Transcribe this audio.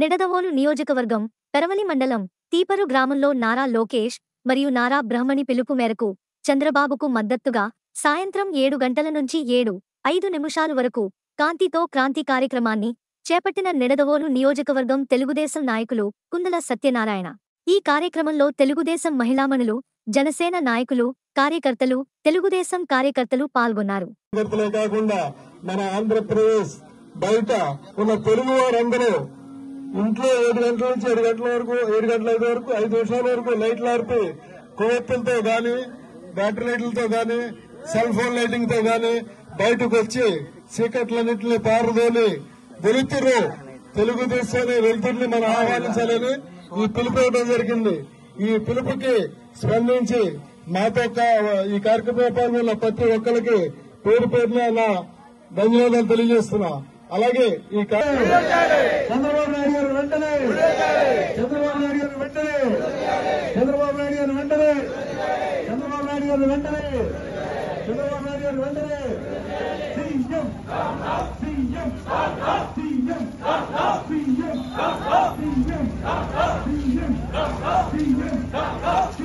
నిడదవోలు నియోజకవర్గం పెరవలి మండలం తీపరు గ్రామంలో నారా లోకేష్ మరియు నారా బ్రహ్మణి పిలుపు మేరకు చంద్రబాబుకు మద్దతుగా సాయంత్రం 7 గంటల నుంచి 7:05 వరకు కాంతితో క్రాంతి కార్యక్రమాన్ని చేపట్టిన నిడదవోలు నియోజకవర్గం తెలుగుదేశం నాయకులు కుందల సత్యనారాయణ. ఈ కార్యక్రమంలో తెలుగుదేశం మహిళామణులు, జనసేన నాయకులు, కార్యకర్తలు, తెలుగుదేశం కార్యకర్తలు పాల్గొన్నారు. మన ఆంధ్రప్రదేశ్ బయట ఉన్న తెలుగు వారందరూ ఇంట్లో 7 గంటల నుంచి 7 గంటల వరకు 7 గంటల 5 వరకు 5 నిమిషాల వరకు లైట్లు ఆర్పి కొవ్వొత్తులతో గాని బ్యాటరీ లైట్లతో గాని సెల్ ఫోన్ లైటింగ్ తో గాని బయటకు వచ్చి చీకట్లన్నింటినీ పారదోలి వెలుతురు తెలుగుదేశాన్ని వెలుతురుని మనం ఆహ్వానించాలని ఈ పిలుపు ఇవ్వడం జరిగింది. ఈ పిలుపుకి స్పందించి మాతో ఈ కార్యక్రమంలో పాల్గొన్న ప్రతి ఒక్కరికి పేరు పేరున నా ధన్యవాదాలు తెలియజేస్తున్నా. అలాగే ఈ చంద్రబాబు నాయుడు గారు వెంటనే చంద్రబాబు నాయుడు గారు వెంటనే చంద్రబాబు నాయుడు గారు వెంటనే చంద్రబాబు నాయుడు గారు వెంటనే చంద్రబాబు నాయుడు గారు వెంటనే CM CM CM CM CM CM